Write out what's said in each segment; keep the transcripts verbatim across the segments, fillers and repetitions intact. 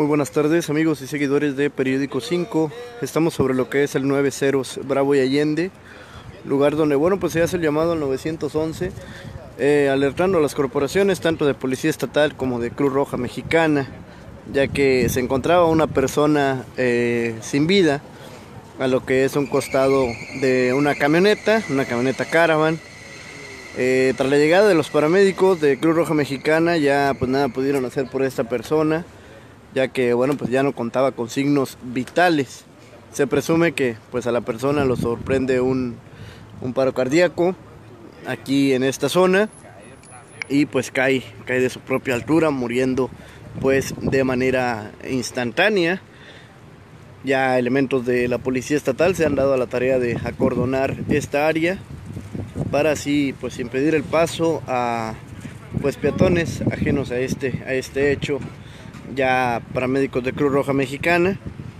Muy buenas tardes, amigos y seguidores de Periódico cinco. Estamos sobre lo que es el nueve ceros Bravo y Allende, lugar donde, bueno, pues se hace el llamado al nueve once, eh, alertando a las corporaciones, tanto de Policía Estatal como de Cruz Roja Mexicana, ya que se encontraba una persona eh, sin vida a lo que es un costado de una camioneta, una camioneta Caravan. Eh, tras la llegada de los paramédicos de Cruz Roja Mexicana, ya pues nada pudieron hacer por esta persona, ya que bueno, pues ya no contaba con signos vitales. Se presume que pues a la persona lo sorprende un, un paro cardíaco aquí en esta zona y pues cae, cae de su propia altura, muriendo pues de manera instantánea. Ya elementos de la Policía Estatal se han dado a la tarea de acordonar esta área para así pues impedir el paso a pues peatones ajenos a este, a este hecho. Ya paramédicos de Cruz Roja Mexicana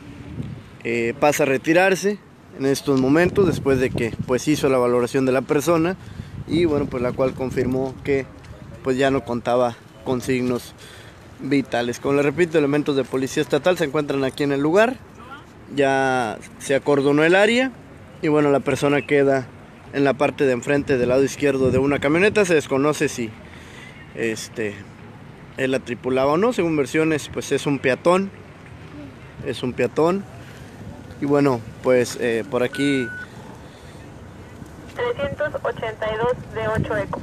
eh, pasa a retirarse en estos momentos después de que pues hizo la valoración de la persona y bueno, pues la cual confirmó que pues ya no contaba con signos vitales. Como les repito, elementos de Policía Estatal se encuentran aquí en el lugar, ya se acordonó el área y bueno, la persona queda en la parte de enfrente del lado izquierdo de una camioneta. Se desconoce si este él la tripulaba o no. Según versiones, pues es un peatón, es un peatón. Y bueno, pues eh, por aquí trescientos ochenta y dos de ocho eco.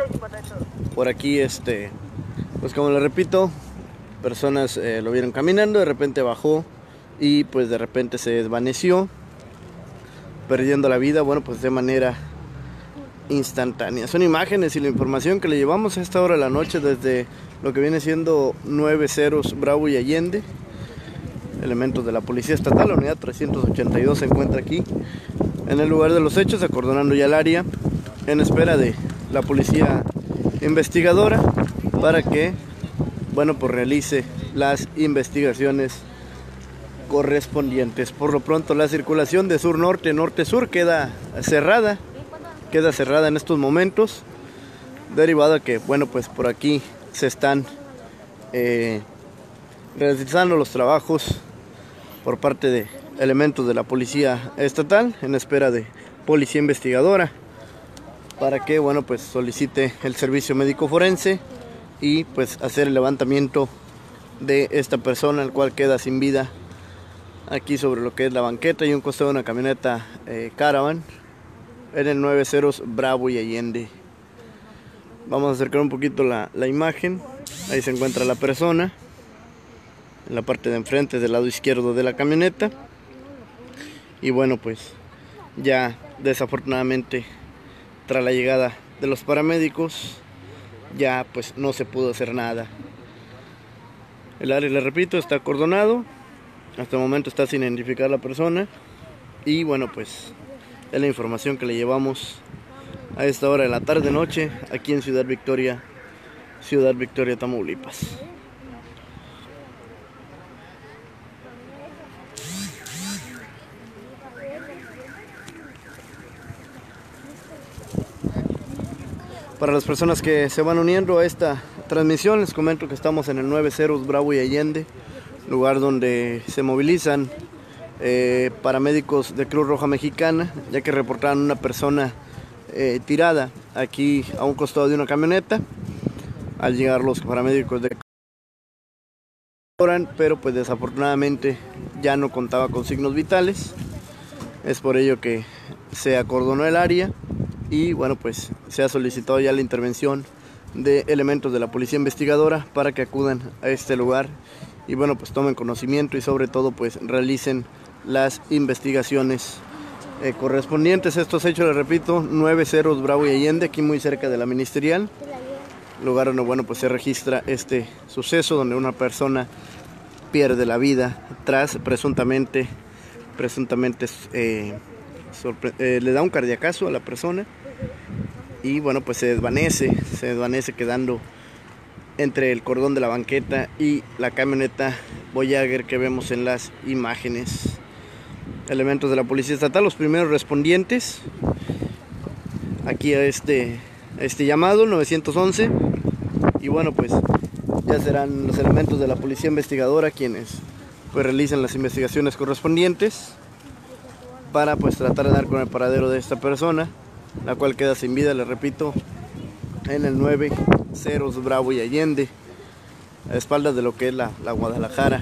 Por aquí, este, pues como les repito, personas eh, lo vieron caminando, de repente bajó y pues de repente se desvaneció, perdiendo la vida, bueno, pues de manera instantánea. Son imágenes y la información que le llevamos a esta hora de la noche desde lo que viene siendo nueve ceros Bravo y Allende. Elementos de la Policía Estatal, la unidad trescientos ochenta y dos se encuentra aquí en el lugar de los hechos, acordonando ya el área en espera de la policía investigadora para que, bueno, pues realice las investigaciones correspondientes. Por lo pronto la circulación de sur-norte, norte-sur queda cerrada, queda cerrada en estos momentos, derivado a que, bueno, pues por aquí se están eh, realizando los trabajos por parte de elementos de la Policía Estatal en espera de policía investigadora para que, bueno, pues solicite el servicio médico forense y pues hacer el levantamiento de esta persona, el cual queda sin vida aquí sobre lo que es la banqueta y un costado de una camioneta eh, Caravan en el nueve ceros Bravo y Allende. Vamos a acercar un poquito la, la imagen. Ahí se encuentra la persona en la parte de enfrente del lado izquierdo de la camioneta y bueno, pues ya desafortunadamente tras la llegada de los paramédicos ya pues no se pudo hacer nada. El área, les repito, está acordonado, hasta el momento está sin identificar la persona y bueno, pues es la información que le llevamos a esta hora de la tarde noche aquí en Ciudad Victoria, Ciudad Victoria, Tamaulipas. Para las personas que se van uniendo a esta transmisión, les comento que estamos en el nueve ceros Bravo y Allende, lugar donde se movilizan eh, paramédicos de Cruz Roja Mexicana, ya que reportaron una persona eh, tirada aquí a un costado de una camioneta. Al llegar los paramédicos de pero pues desafortunadamente ya no contaba con signos vitales. Es por ello que se acordonó el área y bueno, pues se ha solicitado ya la intervención de elementos de la policía investigadora para que acudan a este lugar y bueno, pues tomen conocimiento y sobre todo pues realicen las investigaciones eh, correspondientes. Estos hechos, les repito, nueve ceros Bravo y Allende, aquí muy cerca de la Ministerial, lugar donde, bueno, pues se registra este suceso donde una persona pierde la vida tras presuntamente presuntamente eh, eh, le da un cardiacazo a la persona y bueno, pues se desvanece se desvanece quedando entre el cordón de la banqueta y la camioneta Voyager que vemos en las imágenes. Elementos de la Policía Estatal, los primeros respondientes aquí a este, a este llamado nueve once y bueno, pues Ya serán los elementos de la policía investigadora quienes pues realicen las investigaciones correspondientes para pues tratar de dar con el paradero de esta persona, la cual queda sin vida, les repito, en el nueve Ceros Bravo y Allende, a espaldas de lo que es la, la Guadalajara.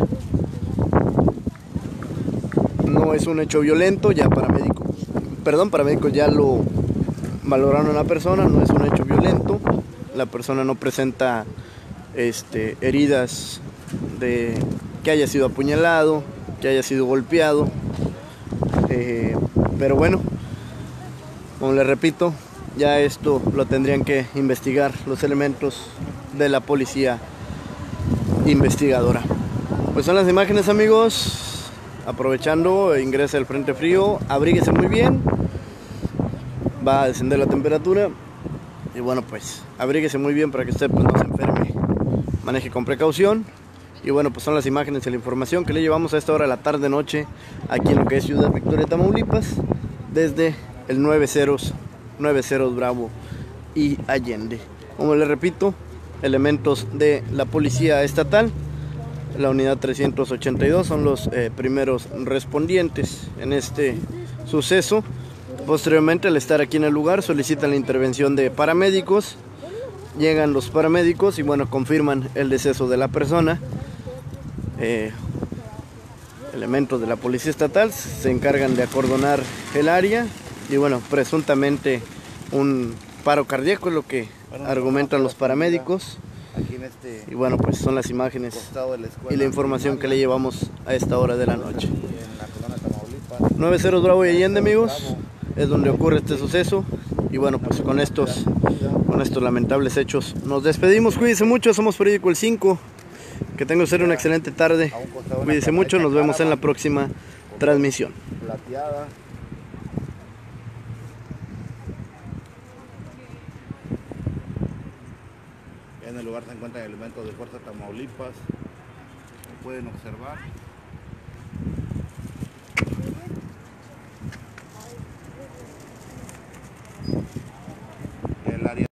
No es un hecho violento, ya paramédicos, perdón, paramédicos ya lo valoraron a la persona, no es un hecho violento, la persona no presenta este, heridas de que haya sido apuñalado, que haya sido golpeado, eh, pero bueno, como les repito, ya esto lo tendrían que investigar los elementos de la policía investigadora. Pues son las imágenes, amigos. Aprovechando, ingresa el frente frío, abríguese muy bien, va a descender la temperatura y bueno, pues abríguese muy bien para que usted pues, no se enferme, maneje con precaución. Y bueno, pues son las imágenes y la información que le llevamos a esta hora de la tarde noche aquí en lo que es Ciudad Victoria, Tamaulipas, desde el nueve Ceros Bravo y Allende. Como les repito, elementos de la policía estatal, la unidad trescientos ochenta y dos son los eh, primeros respondientes en este suceso. Posteriormente, al estar aquí en el lugar, solicitan la intervención de paramédicos. Llegan los paramédicos y bueno, confirman el deceso de la persona. Eh, elementos de la policía estatal se encargan de acordonar el área y bueno, presuntamente un paro cardíaco es lo que argumentan los paramédicos. Aquí en este y bueno, pues son las imágenes costado de la escuela y la información que le llevamos a esta hora de la noche. en la colonia Tamaulipas. nueve Ceros Bravo y Allende, amigos, es donde ocurre este suceso. Y bueno, pues con estos, con estos lamentables hechos nos despedimos. Cuídense mucho, somos Periódico El cinco. Que tenga usted una excelente tarde. Cuídense mucho, nos vemos en la próxima transmisión. Plateada. En el lugar se encuentran elementos de Fuerza Tamaulipas, como pueden observar.